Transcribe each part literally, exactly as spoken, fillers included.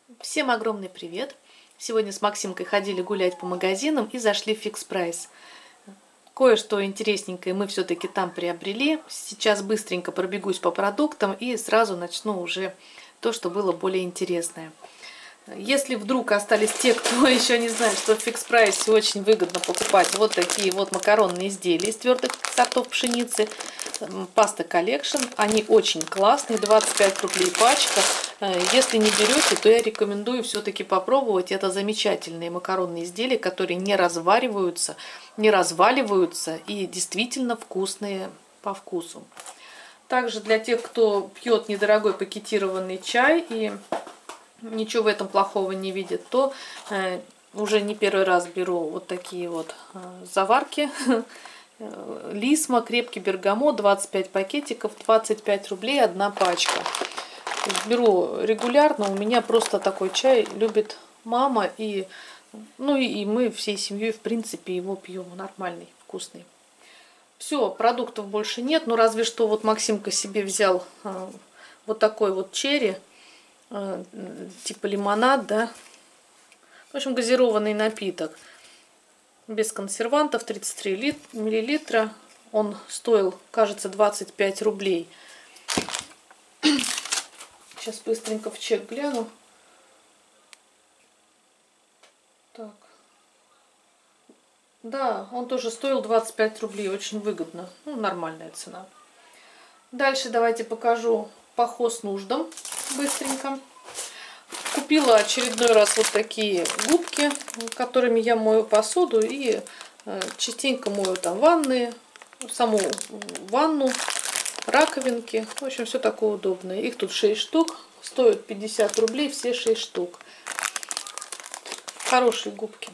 Всем огромный привет! Сегодня с Максимкой ходили гулять по магазинам и зашли в Fix Price. Кое-что интересненькое мы все-таки там приобрели. Сейчас быстренько пробегусь по продуктам и сразу начну уже то, что было более интересное. Если вдруг остались те, кто еще не знает, что в Fix Price очень выгодно покупать вот такие вот макаронные изделия из твердых сортов пшеницы, паста Collection, они очень классные, двадцать пять рублей пачка. Если не берете, то я рекомендую все-таки попробовать. Это замечательные макаронные изделия, которые не развариваются, не разваливаются и действительно вкусные по вкусу. Также для тех, кто пьет недорогой пакетированный чай и ничего в этом плохого не видит, то э, уже не первый раз беру вот такие вот э, заварки. Лисма, крепкий бергамот, двадцать пять пакетиков, двадцать пять рублей одна пачка. Беру регулярно, у меня просто такой чай любит мама, и, ну, и мы всей семьей в принципе его пьем, нормальный, вкусный. Все, продуктов больше нет, ну разве что вот Максимка себе взял э, вот такой вот черри, типа лимонад, да, в общем, газированный напиток без консервантов, тридцать три миллилитра. Он стоил, кажется, двадцать пять рублей. Сейчас быстренько в чек гляну. Так, да, он тоже стоил двадцать пять рублей, очень выгодно, ну, нормальная цена. Дальше давайте покажу по хознуждам быстренько. Купила очередной раз вот такие губки, которыми я мою посуду и частенько мою там ванны, саму ванну, раковинки. В общем, все такое удобное. Их тут шесть штук, стоят пятьдесят рублей все шесть штук. Хорошие губки.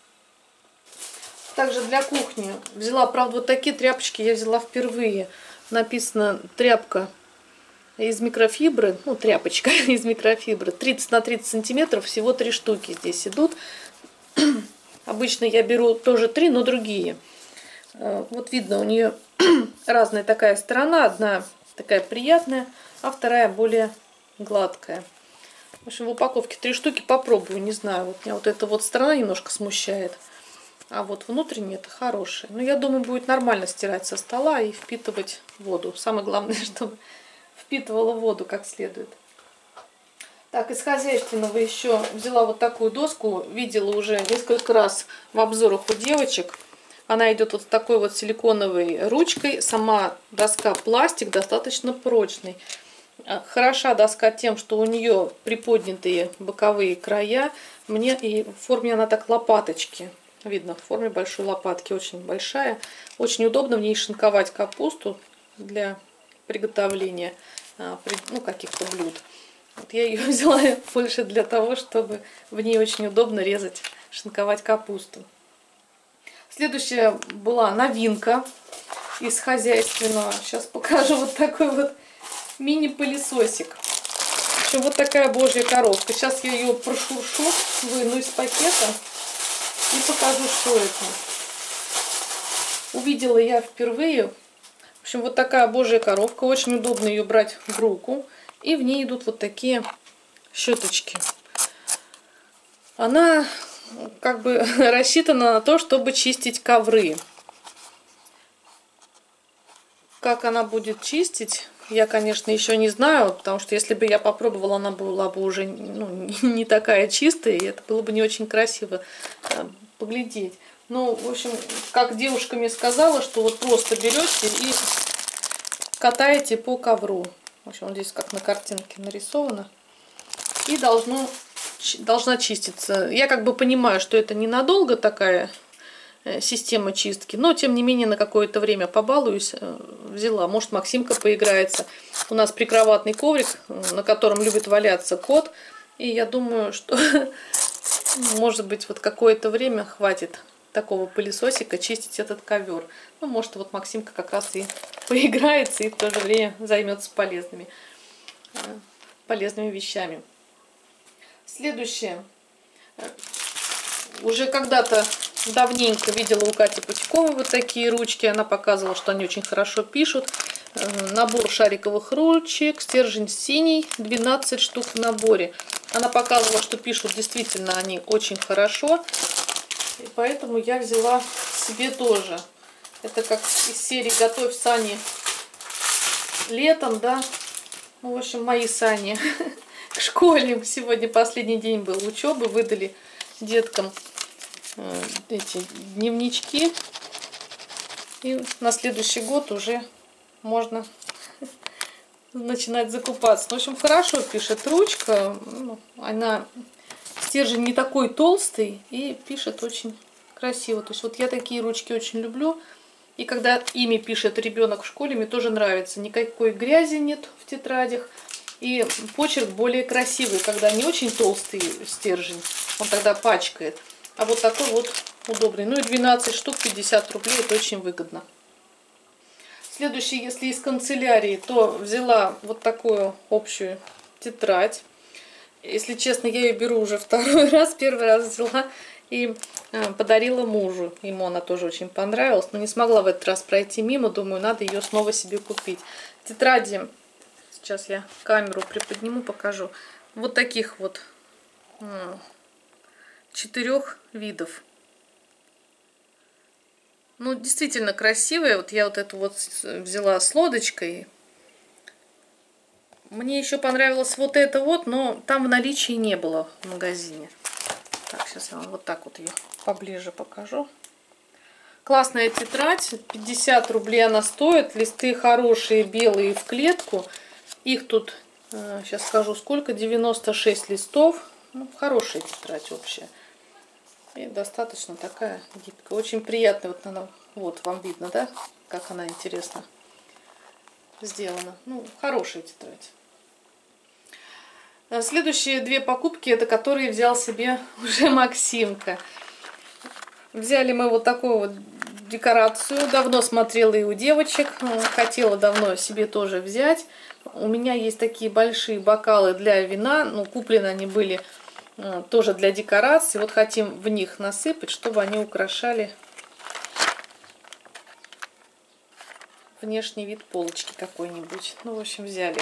Также для кухни взяла, правда, вот такие тряпочки я взяла впервые. Написано тряпка из микрофибры, ну тряпочка из микрофибры, тридцать на тридцать сантиметров, всего три штуки здесь идут. Обычно я беру тоже три, но другие. Вот видно, у нее разная такая сторона, одна такая приятная, а вторая более гладкая. В общем, в упаковке три штуки, попробую, не знаю, вот меня вот эта вот сторона немножко смущает, а вот внутренняя это хорошая. Но я думаю, будет нормально стирать со стола и впитывать воду. Самое главное, чтобы впитывала воду как следует. Так, из хозяйственного еще взяла вот такую доску. Видела уже несколько раз в обзорах у девочек. Она идет вот с такой вот силиконовой ручкой. Сама доска пластик, достаточно прочный. Хороша доска тем, что у нее приподнятые боковые края. Мне и в форме она так лопаточки. Видно, в форме большой лопатки. Очень большая. Очень удобно в ней шинковать капусту для приготовления ну, каких-то блюд. Вот я ее взяла больше для того, чтобы в ней очень удобно резать, шинковать капусту. Следующая была новинка из хозяйственного. Сейчас покажу вот такой вот мини-пылесосик. В общем, вот такая божья коровка. Сейчас я ее прошуршу, выну из пакета и покажу, что это. Увидела я впервые. В общем, вот такая божья коровка. Очень удобно ее брать в руку. И в ней идут вот такие щеточки. Она как бы рассчитана на то, чтобы чистить ковры. Как она будет чистить, я, конечно, еще не знаю. Потому что если бы я попробовала, она была бы уже ну, не такая чистая. И это было бы не очень красиво поглядеть. Ну, в общем, как девушка мне сказала, что вот просто берете и катаете по ковру. В общем, вот здесь как на картинке нарисовано. И должно, должна чиститься. Я как бы понимаю, что это ненадолго такая система чистки. Но, тем не менее, на какое-то время побалуюсь. Взяла. Может, Максимка поиграется. У нас прикроватный коврик, на котором любит валяться кот. И я думаю, что, может быть, вот какое-то время хватит такого пылесосика чистить этот ковер. Ну, может, вот Максимка как раз и поиграется, и в то же время займется полезными, полезными вещами. Следующее. Уже когда-то давненько видела у Кати Путиковой вот такие ручки. Она показывала, что они очень хорошо пишут. набор шариковых ручек, стержень синий, двенадцать штук в наборе. Она показывала, что пишут действительно они очень хорошо, и поэтому я взяла себе тоже. Это как из серии «Готовь сани летом», да. Ну, в общем, мои сани к школе. Сегодня последний день был учебы, выдали деткам эти дневнички. И на следующий год уже можно начинать закупаться. В общем, хорошо пишет ручка. Она, стержень не такой толстый и пишет очень красиво. То есть вот я такие ручки очень люблю. И когда ими пишет ребенок в школе, мне тоже нравится. Никакой грязи нет в тетрадях. И почерк более красивый, когда не очень толстый стержень. Он тогда пачкает. А вот такой вот удобный. Ну и двенадцать штук, пятьдесят рублей. Это очень выгодно. Следующий, если из канцелярии, то взяла вот такую общую тетрадь. Если честно, я ее беру уже второй раз. Первый раз взяла и подарила мужу. Ему она тоже очень понравилась. Но не смогла в этот раз пройти мимо. Думаю, надо ее снова себе купить. Тетради, сейчас я камеру приподниму, покажу. Вот таких вот четырех видов. Ну, действительно красивая. Вот я вот эту вот взяла с лодочкой. Мне еще понравилось вот это вот, но там в наличии не было в магазине. Так, сейчас я вам вот так вот ее поближе покажу. Классная тетрадь. пятьдесят рублей она стоит. Листы хорошие, белые, в клетку. Их тут, сейчас скажу сколько, девяносто шесть листов. Ну, хорошая тетрадь вообще. И достаточно такая гибкая. Очень приятная. Вот она, вот вам видно, да, как она интересно сделана. Ну, хорошая тетрадь. Следующие две покупки, это которые взял себе уже Максимка. Взяли мы вот такую вот декорацию. Давно смотрела и у девочек. Хотела давно себе тоже взять. У меня есть такие большие бокалы для вина. Ну, куплены они были тоже для декорации. Вот хотим в них насыпать, чтобы они украшали внешний вид полочки какой-нибудь. Ну, в общем, взяли.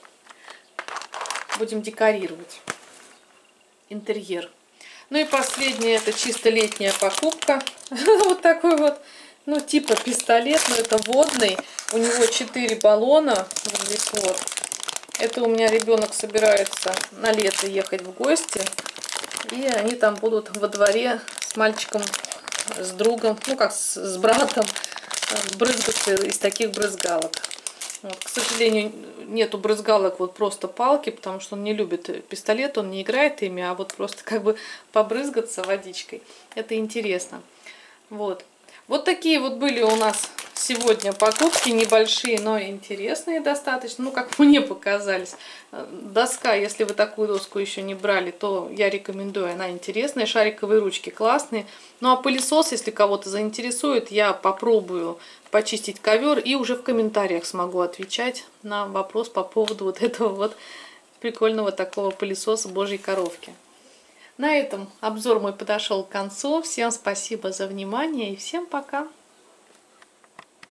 Будем декорировать интерьер. Ну и последняя, это чисто летняя покупка. Вот такой вот, ну, типа пистолет, но это водный. У него четыре баллона. Вот здесь вот. Это у меня ребенок собирается на лето ехать в гости. И они там будут во дворе с мальчиком, с другом, ну как с, с братом, брызгаться из таких брызгалок. Вот, к сожалению, нету брызгалок, вот просто палки, потому что он не любит пистолет, он не играет ими, а вот просто как бы побрызгаться водичкой. Это интересно. Вот. Вот такие вот были у нас сегодня покупки, небольшие, но интересные достаточно, ну, как мне показались. Доска, если вы такую доску еще не брали, то я рекомендую, она интересная, шариковые ручки классные. Ну, а пылесос, если кого-то заинтересует, я попробую почистить ковер и уже в комментариях смогу отвечать на вопрос по поводу вот этого вот прикольного такого пылесоса Божьей коровки. На этом обзор мой подошел к концу. Всем спасибо за внимание и всем пока!